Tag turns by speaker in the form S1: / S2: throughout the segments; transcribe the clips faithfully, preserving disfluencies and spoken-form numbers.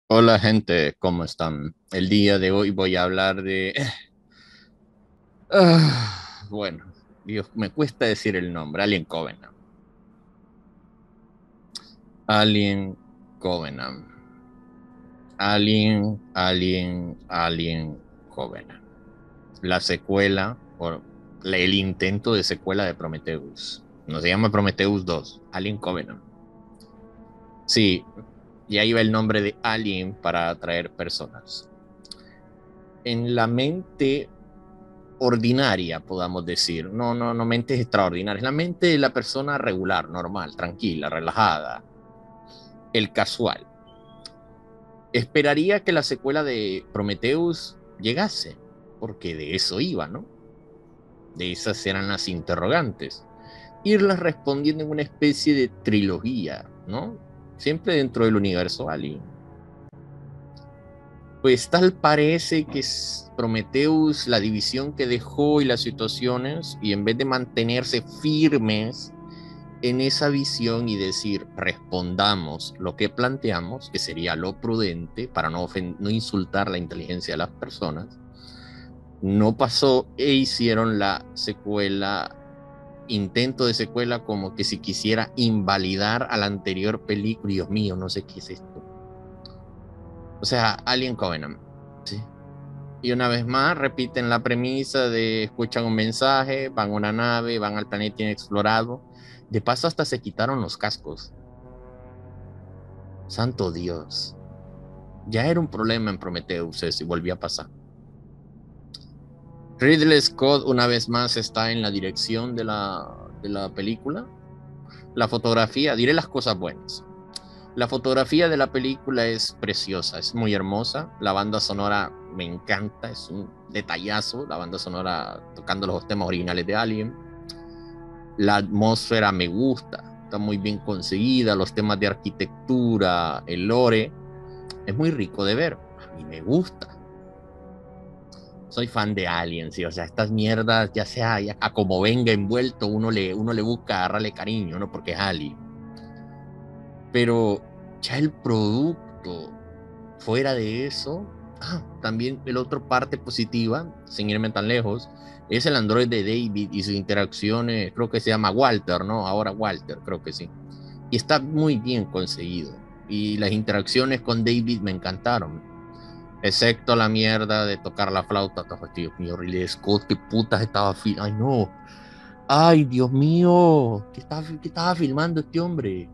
S1: Hola gente, ¿cómo están? El día de hoy voy a hablar de... Ah, bueno, Dios, me cuesta decir el nombre, Alien Covenant. Alien Covenant. Alien, Alien, Alien Covenant. La secuela, o la- el intento de secuela de Prometheus. No se llama Prometheus dos, Alien Covenant. Sí, ya iba el nombre de Alien para atraer personas. En la mente ordinaria, podamos decir. No, no, no mentes extraordinarias. La mente de la persona regular, normal, tranquila, relajada, el casual. Esperaría que la secuela de Prometheus llegase, porque de eso iba, ¿no? De esas eran las interrogantes. Irlas respondiendo en una especie de trilogía, ¿no? Siempre dentro del universo Alien. Pues tal parece que es Prometheus, la división que dejó y las situaciones, y en vez de mantenerse firmes en esa visión y decir, respondamos lo que planteamos, que sería lo prudente para no, no insultar la inteligencia de las personas, no pasó e hicieron la secuela, intento de secuela como que si quisiera invalidar a la anterior película. Dios mío, no sé qué es esto. O sea, Alien Covenant. Sí. Y una vez más repiten la premisa de escuchan un mensaje, van a una nave, van al planeta inexplorado. De paso hasta se quitaron los cascos. Santo Dios. Ya era un problema en Prometheus eso y volvió a pasar. Ridley Scott una vez más está en la dirección de la, de la película. La fotografía, diré las cosas buenas. La fotografía de la película es preciosa, es muy hermosa. La banda sonora me encanta, es un detallazo. La banda sonora tocando los temas originales de Alien. La atmósfera me gusta, está muy bien conseguida. Los temas de arquitectura, el lore, es muy rico de ver. A mí me gusta. Soy fan de Alien, sí, o sea, estas mierdas, ya sea ya, a como venga envuelto, uno le, uno le busca agarrarle cariño, ¿no? Porque es Alien. Pero ya el producto, fuera de eso, ah, también la otra parte positiva, sin irme tan lejos, es el Android de David y sus interacciones, creo que se llama Walter, ¿no? Ahora Walter, creo que sí. Y está muy bien conseguido. Y las interacciones con David me encantaron. Excepto la mierda de tocar la flauta. Dios mío, Ridley Scott, qué putas estaba filmando. Ay, no. Ay, Dios mío. ¿Qué estaba, qué estaba filmando este hombre?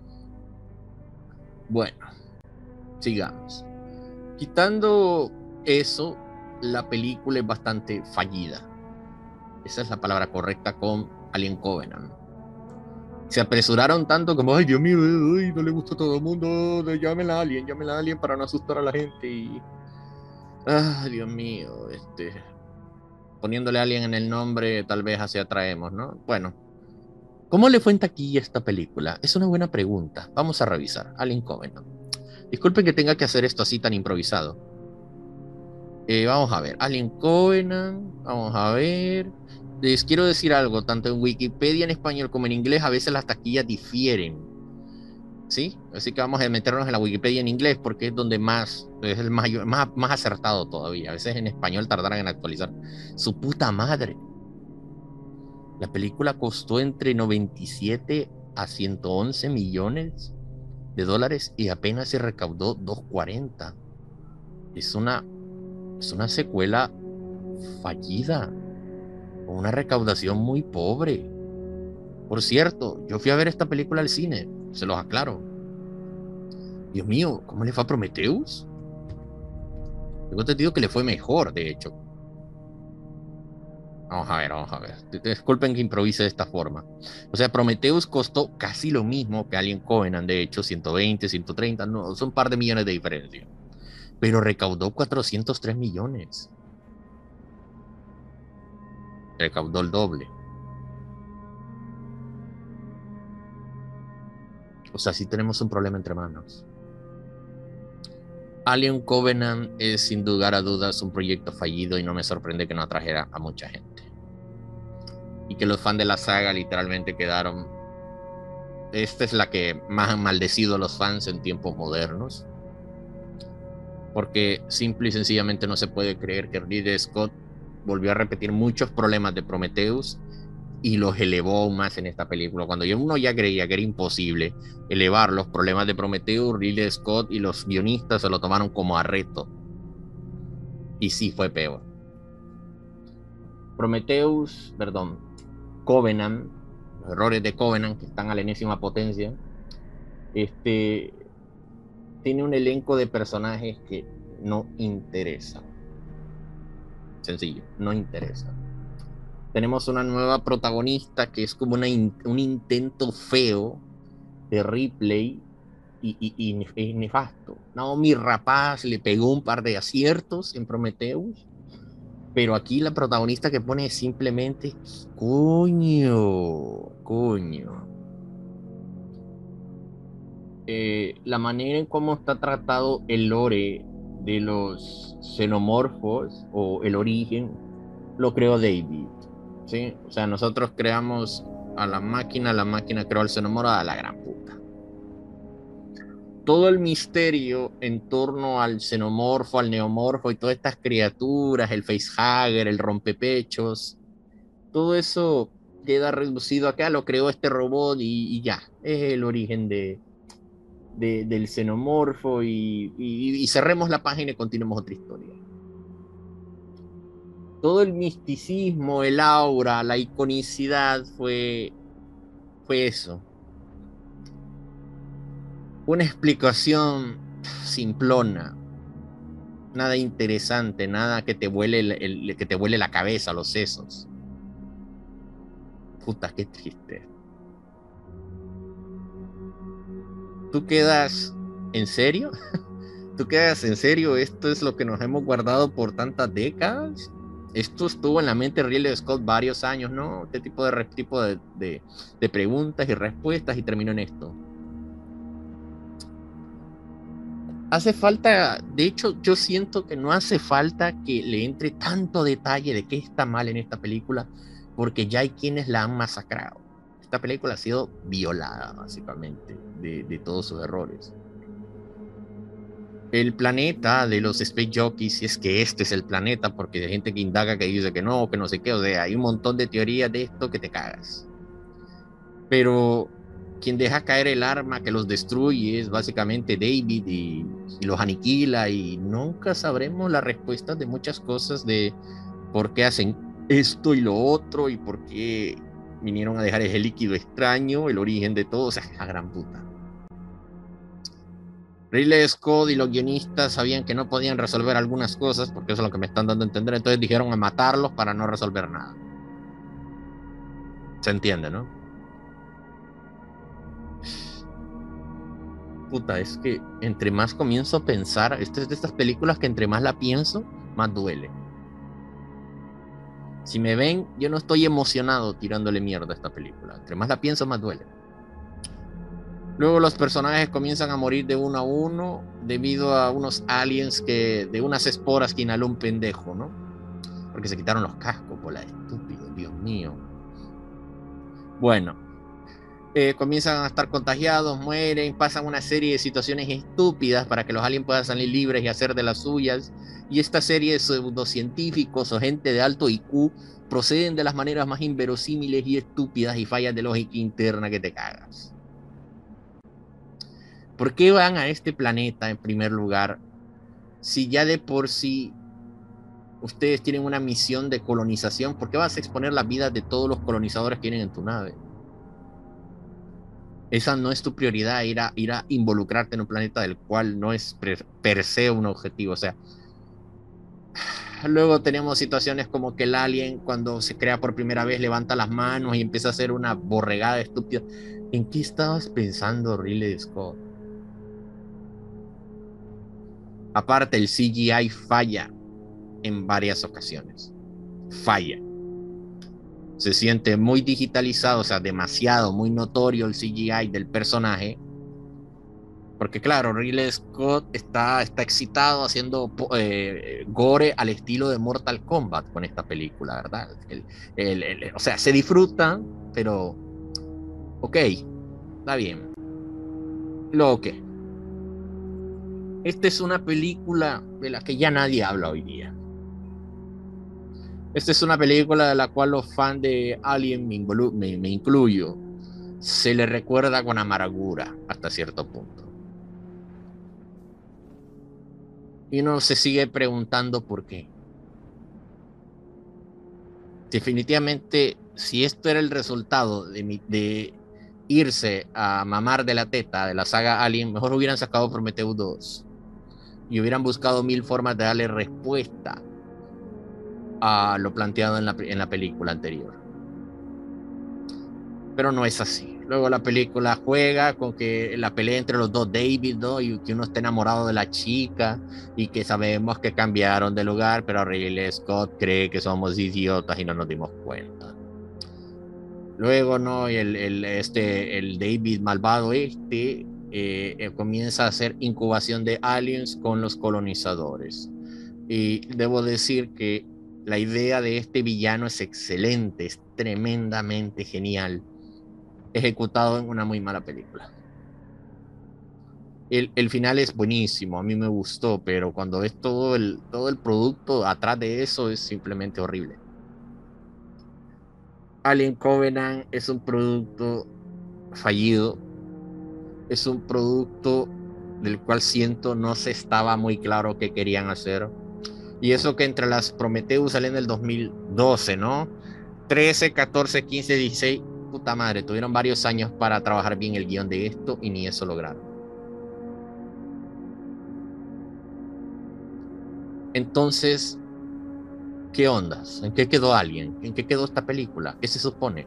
S1: Bueno, sigamos. Quitando eso, la película es bastante fallida. Esa es la palabra correcta con Alien Covenant. Se apresuraron tanto como, ay, Dios mío, ay, no le gusta a todo el mundo, llámela a Alien, llámela a Alien para no asustar a la gente. Y, ay, Dios mío, este, poniéndole Alien en el nombre, tal vez así atraemos, ¿no? Bueno, ¿cómo le fue en taquilla esta película? Es una buena pregunta. Vamos a revisar. Alien Covenant. Disculpen que tenga que hacer esto así tan improvisado. Eh, vamos a ver. Alien Covenant. Vamos a ver. Les quiero decir algo. Tanto en Wikipedia en español como en inglés, a veces las taquillas difieren. ¿Sí? Así que vamos a meternos en la Wikipedia en inglés porque es donde más, es el mayor, más, más acertado todavía. A veces en español tardarán en actualizar. Su puta madre. La película costó entre noventa y siete a ciento once millones de dólares y apenas se recaudó doscientos cuarenta. Es una, es una secuela fallida, con una recaudación muy pobre. Por cierto, yo fui a ver esta película al cine, se los aclaro. Dios mío, ¿cómo le fue a Prometheus? Tengo entendido que le fue mejor, de hecho. Vamos a ver, vamos a ver. Disculpen que improvise de esta forma. O sea, Prometheus costó casi lo mismo que Alien Covenant, de hecho, ciento veinte, ciento treinta, no, son un par de millones de diferencia. Pero recaudó cuatrocientos tres millones. Recaudó el doble. O sea, sí tenemos un problema entre manos. Alien Covenant es sin lugar a dudas un proyecto fallido y no me sorprende que no atrajera a mucha gente. Y que los fans de la saga literalmente quedaron. Esta es la que más han maldecido a los fans en tiempos modernos. porque simple y sencillamente no se puede creer que Ridley Scott volvió a repetir muchos problemas de Prometheus y los elevó aún más en esta película. Cuando yo uno ya creía que era imposible elevar los problemas de Prometheus, Ridley Scott y los guionistas se lo tomaron como a reto. Y sí fue peor. Prometheus, perdón, Covenant, los errores de Covenant que están a la enésima potencia, este, tiene un elenco de personajes que no interesa. Sencillo, no interesa. Tenemos una nueva protagonista que es como una in, un intento feo de Ripley y, y, y, y nefasto. Naomi Rapaz le pegó un par de aciertos en Prometheus, pero aquí la protagonista que pone es simplemente coño, coño. Eh, la manera en cómo está tratado el lore de los xenomorfos o el origen lo creó David, ¿sí? O sea, nosotros creamos a la máquina, la máquina creó al xenomorfo, a la gran puta. Todo el misterio en torno al xenomorfo, al neomorfo y todas estas criaturas, el facehugger, el rompepechos, todo eso queda reducido acá, lo creó este robot y, y ya, es el origen de, de, del xenomorfo y, y, y cerremos la página y continuemos otra historia. Todo el misticismo, el aura, la iconicidad fue, fue eso. Una explicación simplona, nada interesante, nada que te vuele, el, el, que te vuele la cabeza, los sesos. Puta, qué triste. ¿Tú quedas en serio? ¿Tú quedas en serio? ¿Esto es lo que nos hemos guardado por tantas décadas? Esto estuvo en la mente de Ridley Scott varios años, ¿no? Este tipo de, tipo de, de, de preguntas y respuestas y terminó en esto. Hace falta, de hecho, yo siento que no hace falta que le entre tanto detalle de qué está mal en esta película, porque ya hay quienes la han masacrado. Esta película ha sido violada, básicamente, de, de todos sus errores. El planeta de los Space Jockeys, si es que este es el planeta, porque hay gente que indaga que dice que no, que no sé qué, o sea, hay un montón de teorías de esto que te cagas. Pero quien deja caer el arma que los destruye es básicamente David y, y los aniquila y nunca sabremos la respuesta de muchas cosas de por qué hacen esto y lo otro y por qué vinieron a dejar ese líquido extraño, el origen de todo, o sea, la gran puta. Ridley Scott y los guionistas sabían que no podían resolver algunas cosas, porque eso es lo que me están dando a entender, entonces dijeron a matarlos para no resolver nada. Se entiende, ¿no? Puta, es que entre más comienzo a pensar, esta es de estas películas que entre más la pienso, más duele. Si me ven, yo no estoy emocionado tirándole mierda a esta película. Entre más la pienso, más duele. Luego los personajes comienzan a morir de uno a uno debido a unos aliens que, de unas esporas que inhaló un pendejo, ¿no? Porque se quitaron los cascos, por la estúpido, Dios mío. Bueno, eh, comienzan a estar contagiados, mueren, pasan una serie de situaciones estúpidas para que los aliens puedan salir libres y hacer de las suyas. Y esta serie de pseudocientíficos o gente de alto I Q proceden de las maneras más inverosímiles y estúpidas y fallas de lógica interna que te cagas. ¿Por qué van a este planeta en primer lugar si ya de por sí ustedes tienen una misión de colonización? ¿Por qué vas a exponer las vidas de todos los colonizadores que vienen en tu nave? Esa no es tu prioridad, ir a, ir a involucrarte en un planeta del cual no es per, per se un objetivo. O sea, luego tenemos situaciones como que el alien cuando se crea por primera vez levanta las manos y empieza a hacer una borregada estúpida. ¿En qué estabas pensando, Ridley Scott? Aparte, el C G I falla en varias ocasiones. Falla. Se siente muy digitalizado, o sea, demasiado, muy notorio el C G I del personaje. Porque claro, Ridley Scott está, está excitado haciendo eh, gore al estilo de Mortal Kombat con esta película, ¿verdad? El, el, el, o sea, se disfruta, pero ok, está bien. Lo que. esta es una película de la que ya nadie habla hoy día. Esta es una película de la cual los fans de Alien, me, me, me incluyo, se le recuerda con amargura hasta cierto punto. Y uno se sigue preguntando por qué. Definitivamente, si esto era el resultado de, mi, de irse a mamar de la teta de la saga Alien, mejor hubieran sacado Prometheus dos y hubieran buscado mil formas de darle respuesta a lo planteado en la, en la película anterior. Pero no es así. Luego la película juega con que la pelea entre los dos David, ¿no? Y que uno esté enamorado de la chica y que sabemos que cambiaron de lugar, pero Ridley Scott cree que somos idiotas y no nos dimos cuenta. Luego, ¿no? El, el, este, el David malvado este eh, eh, comienza a hacer incubación de aliens con los colonizadores. Y debo decir que la idea de este villano es excelente, es tremendamente genial, ejecutado en una muy mala película. El, el final es buenísimo, a mí me gustó, pero cuando ves todo el, todo el producto atrás de eso es simplemente horrible. Alien Covenant es un producto fallido, es un producto del cual siento no se estaba muy claro qué querían hacer. Y eso que entre las Prometheus salen en el dos mil doce, ¿no? trece, catorce, quince, dieciséis, puta madre, tuvieron varios años para trabajar bien el guión de esto y ni eso lograron. Entonces, ¿qué ondas? ¿En qué quedó Alien? ¿En qué quedó esta película? ¿Qué se supone?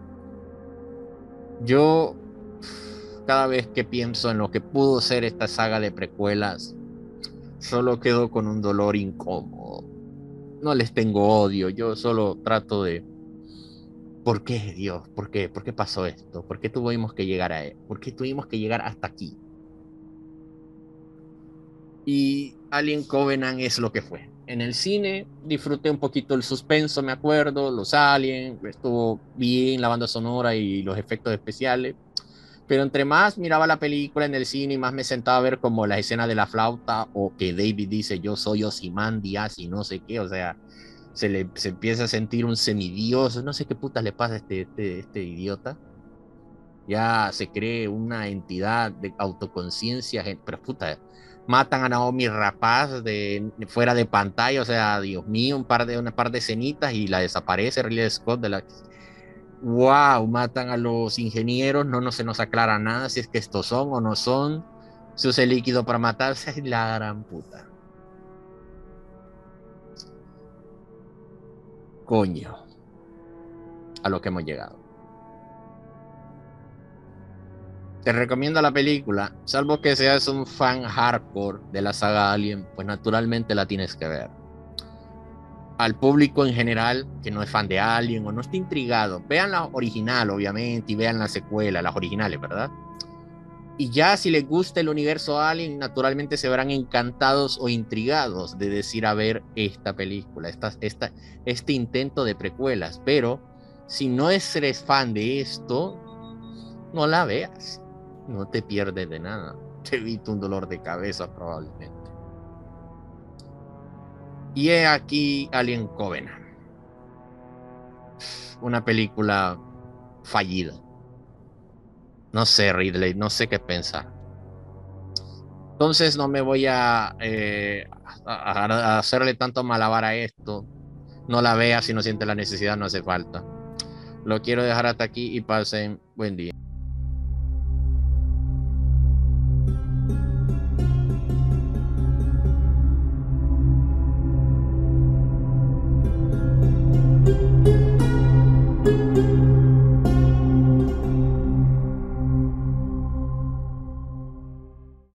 S1: Yo, cada vez que pienso en lo que pudo ser esta saga de precuelas, solo quedo con un dolor incómodo. No les tengo odio, yo solo trato de... ¿Por qué, Dios? ¿Por qué? ¿Por qué pasó esto? ¿Por qué tuvimos que llegar a él? ¿Por qué tuvimos que llegar hasta aquí? Y Alien Covenant es lo que fue. En el cine disfruté un poquito el suspenso, me acuerdo, los aliens, estuvo bien la banda sonora y los efectos especiales. Pero entre más miraba la película en el cine y más me sentaba a ver como la escena de la flauta o que David dice yo soy Ozymandias y no sé qué, o sea, se le se empieza a sentir un semidios, no sé qué puta le pasa a este, este, este idiota. Ya se cree una entidad de autoconciencia, pero puta, matan a Naomi Rapaz de fuera de pantalla, o sea, Dios mío, un par de una par de escenitas y la desaparece Ridley Scott de la wow, matan a los ingenieros, no, no se nos aclara nada si es que estos son o no son, se usa el líquido para matarse, y la gran puta. Coño, a lo que hemos llegado. Te recomiendo la película, salvo que seas un fan hardcore de la saga Alien, pues naturalmente la tienes que ver. Al público en general que no es fan de Alien o no esté intrigado, vean la original obviamente y vean la secuela, las originales, ¿verdad? Y ya si les gusta el universo Alien, naturalmente se verán encantados o intrigados de decir a ver esta película, esta, esta, este intento de precuelas. Pero si no eres fan de esto, no la veas. No te pierdes de nada. Te evita un dolor de cabeza probablemente. Y he aquí Alien Covenant. Una película fallida. No sé, Ridley, no sé qué pensar. Entonces no me voy a, eh, a, a hacerle tanto malabar a esto. No la vea si no siente la necesidad, no hace falta. Lo quiero dejar hasta aquí y pasen buen día.